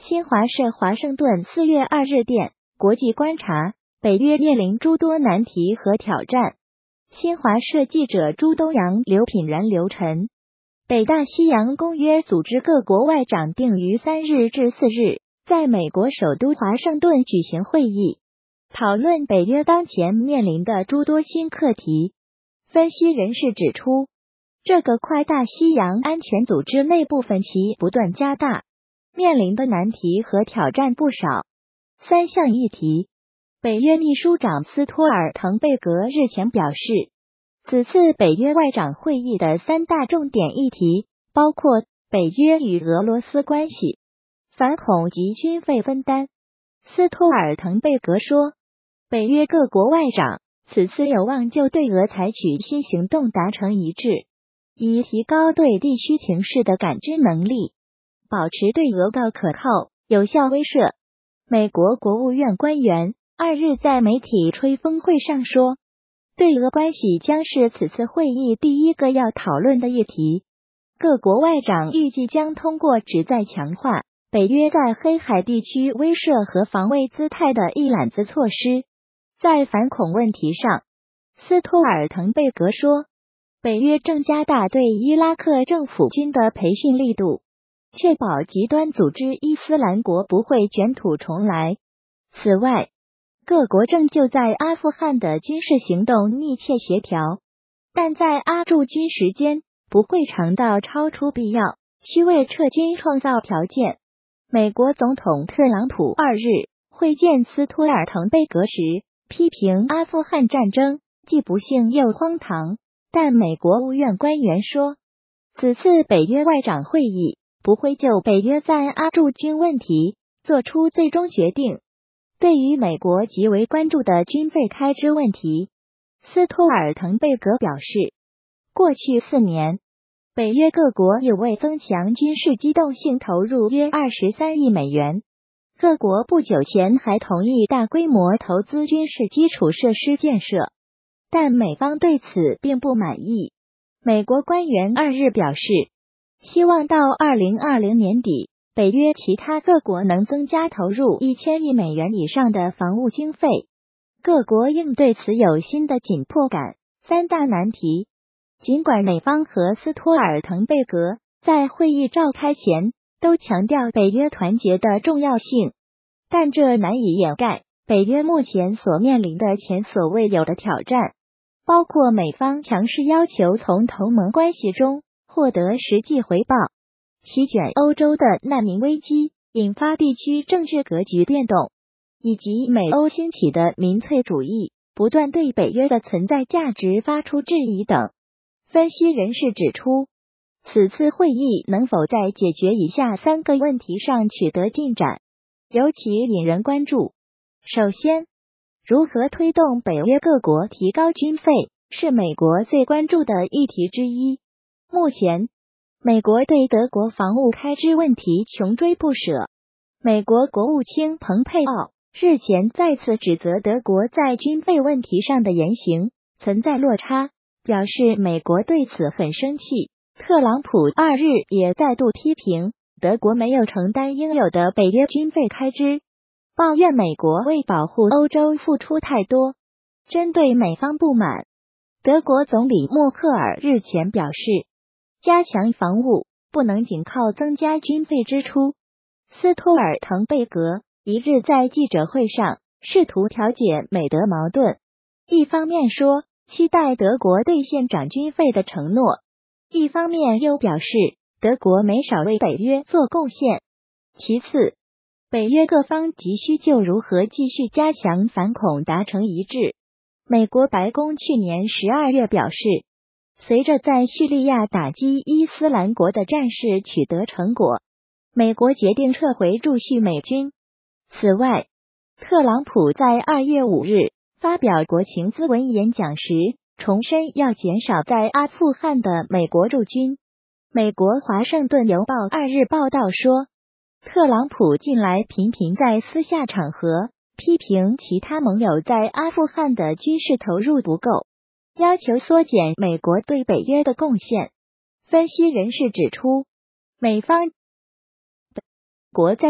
新华社华盛顿4月2日电，国际观察，北约面临诸多难题和挑战。新华社记者朱东阳、刘品然、刘晨。北大西洋公约组织各国外长定于3日至4日在美国首都华盛顿举行会议，讨论北约当前面临的诸多新课题。分析人士指出，这个跨大西洋安全组织内部分歧不断加大，面临的难题和挑战不少。3项议题。北约秘书长斯托尔滕贝格日前表示，此次北约外长会议的3大重点议题包括北约与俄罗斯关系、反恐及军费分担。斯托尔滕贝格说，北约各国外长此次有望就对俄采取新行动达成一致，以提高对地区情势的感知能力，保持对俄的可靠、有效威慑。美国国务院官员2日在媒体吹风会上说，对俄关系将是此次会议第一个要讨论的议题。各国外长预计将通过旨在强化北约在黑海地区威慑和防卫姿态的一揽子措施。在反恐问题上，斯托尔滕贝格说，北约正加大对伊拉克政府军的培训力度，确保极端组织伊斯兰国不会卷土重来。此外，各国正就在阿富汗的军事行动密切协调，但在阿驻军时间不会长到超出必要，需为撤军创造条件。美国总统特朗普2日会见斯托尔滕贝格时，批评阿富汗战争既不幸又荒唐，但美国国务院官员说，此次北约外长会议不会就北约在阿驻军问题做出最终决定。对于美国极为关注的军费开支问题，斯托尔滕贝格表示，过去4年，北约各国有为增强军事机动性投入约23亿美元。各国不久前还同意大规模投资军事基础设施建设，但美方对此并不满意。美国官员2日表示，希望到2020年底，北约其他各国能增加投入1000亿美元以上的防务经费。各国应对此有新的紧迫感。3大难题。尽管美方和斯托尔滕贝格在会议召开前都强调北约团结的重要性，但这难以掩盖北约目前所面临的前所未有的挑战，包括美方强势要求从同盟关系中获得实际回报，席卷欧洲的难民危机，引发地区政治格局变动，以及美欧兴起的民粹主义，不断对北约的存在价值发出质疑等。分析人士指出，此次会议能否在解决以下3个问题上取得进展，尤其引人关注。首先，如何推动北约各国提高军费，是美国最关注的议题之一。目前，美国对德国防务开支问题穷追不舍。美国国务卿蓬佩奥日前再次指责德国在军费问题上的言行存在落差，表示美国对此很生气。特朗普2日也再度批评德国没有承担应有的北约军费开支，抱怨美国为保护欧洲付出太多。针对美方不满，德国总理默克尔日前表示，加强防务不能仅靠增加军费支出。斯托尔滕贝格1日在记者会上试图调解美德矛盾，一方面说期待德国兑现涨军费的承诺，一方面又表示德国没少为北约做贡献。其次，北约各方急需就如何继续加强反恐达成一致。美国白宫去年12月表示，随着在叙利亚打击伊斯兰国的战事取得成果，美国决定撤回驻叙美军。此外，特朗普在2月5日发表国情咨文演讲时，重申要减少在阿富汗的美国驻军。美国华盛顿邮报2日报道说，特朗普近来频频在私下场合批评其他盟友在阿富汗的军事投入不够，要求缩减美国对北约的贡献。分析人士指出，美方国在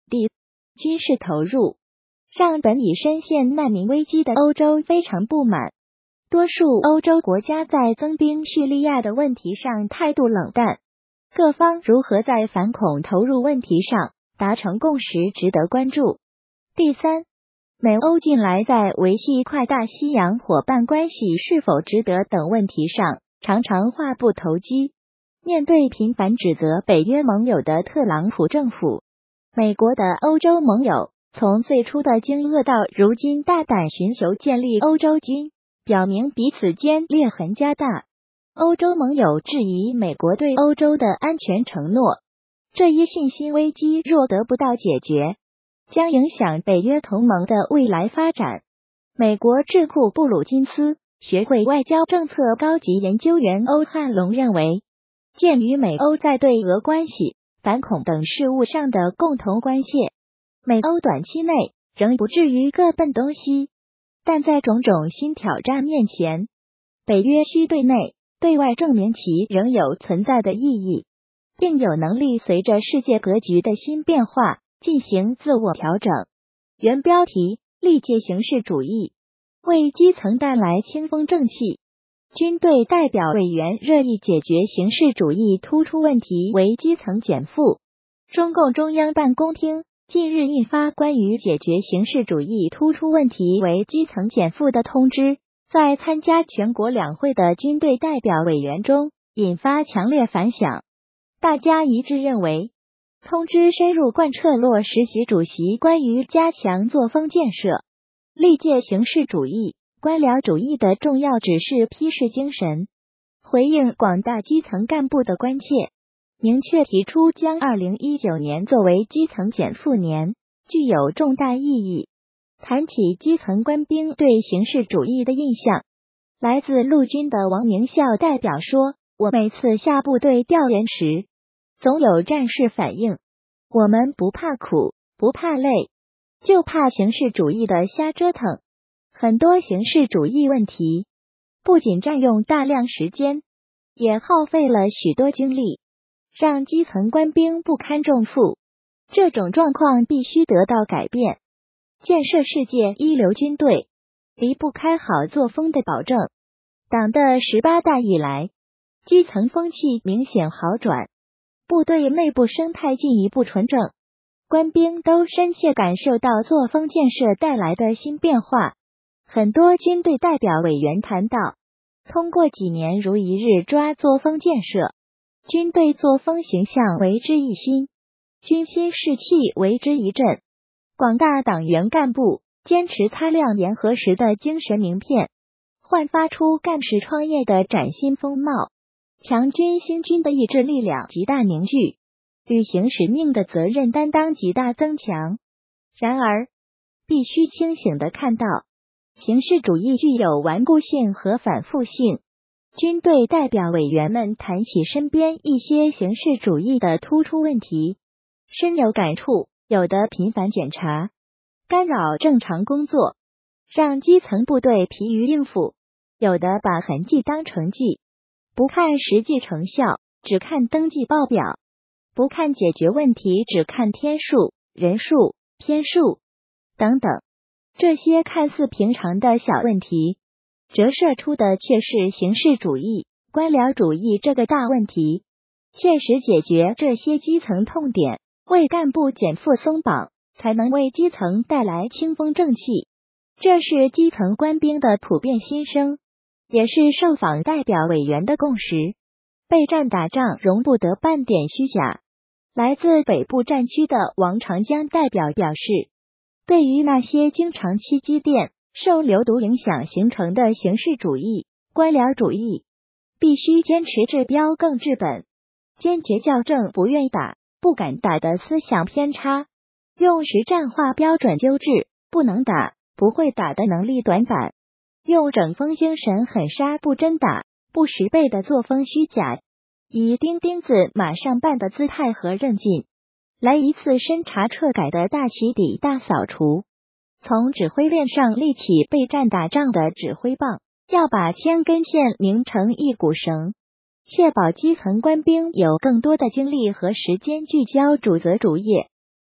第军事投入让本已深陷难民危机的欧洲非常不满。多数欧洲国家在增兵叙利亚的问题上态度冷淡，各方如何在反恐投入问题上达成共识值得关注。第三，美欧近来在维系跨大西洋伙伴关系是否值得等问题上常常话不投机。面对频繁指责北约盟友的特朗普政府，美国的欧洲盟友从最初的惊愕到如今大胆寻求建立欧洲军，表明彼此间裂痕加大。欧洲盟友质疑美国对欧洲的安全承诺，这一信心危机若得不到解决，将影响北约同盟的未来发展。美国智库布鲁金斯学会外交政策高级研究员欧汉龙认为，鉴于美欧在对俄关系、反恐等事务上的共同关切，美欧短期内仍不至于各奔东西，但在种种新挑战面前，北约需对内对外证明其仍有存在的意义，并有能力随着世界格局的新变化进行自我调整。原标题：历届形式主义为基层带来清风正气。军队代表委员热议解决形式主义突出问题为基层减负。中共中央办公厅近日印发关于解决形式主义突出问题为基层减负的通知，在参加全国两会的军队代表委员中引发强烈反响。大家一致认为，通知深入贯彻落实习主席关于加强作风建设、历届形式主义、官僚主义的重要指示批示精神，回应广大基层干部的关切，明确提出将2019年作为基层减负年，具有重大意义。谈起基层官兵对形式主义的印象，来自陆军的王明孝代表说，我每次下部队调人时，总有战士反映，我们不怕苦，不怕累，就怕形式主义的瞎折腾。很多形式主义问题不仅占用大量时间，也耗费了许多精力，让基层官兵不堪重负。这种状况必须得到改变。建设世界一流军队，离不开好作风的保证。党的18大以来，基层风气明显好转，部队内部生态进一步纯正，官兵都深切感受到作风建设带来的新变化。很多军队代表委员谈到，通过几年如一日抓作风建设，军队作风形象为之一新，军心士气为之一振。广大党员干部坚持擦亮严核实的精神名片，焕发出干事创业的崭新风貌，强军兴军的意志力量极大凝聚，履行使命的责任担当极大增强。然而，必须清醒地看到，形式主义具有顽固性和反复性。军队代表委员们谈起身边一些形式主义的突出问题，深有感触，有的频繁检查，干扰正常工作，让基层部队疲于应付；有的把痕迹当成绩，不看实际成效，只看登记报表，不看解决问题，只看天数、人数、篇数等等。这些看似平常的小问题，折射出的却是形式主义、官僚主义这个大问题。切实解决这些基层痛点，为干部减负松绑，才能为基层带来清风正气。这是基层官兵的普遍心声，也是受访代表委员的共识。备战打仗容不得半点虚假。来自北部战区的王长江代表表示，对于那些经长期积淀、受流毒影响形成的形式主义、官僚主义，必须坚持治标更治本，坚决校正不愿打、不敢打的思想偏差，用实战化标准纠治不能打、不会打的能力短板，用整风精神狠杀不真打、不识背的作风虚假，以钉钉子马上办的姿态和韧劲，来一次深查彻改的大起底、大扫除。从指挥链上立起备战打仗的指挥棒，要把千根线拧成一股绳，确保基层官兵有更多的精力和时间聚焦主责主业。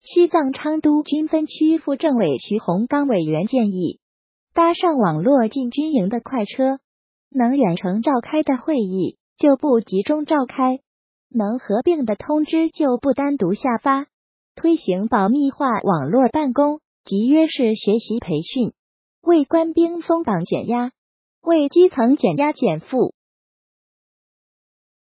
西藏昌都军分区副政委徐洪刚委员建议，搭上网络进军营的快车，能远程召开的会议就不集中召开，能合并的通知就不单独下发，推行保密化网络办公，集约式学习培训，为官兵松绑减压，为基层减压减负。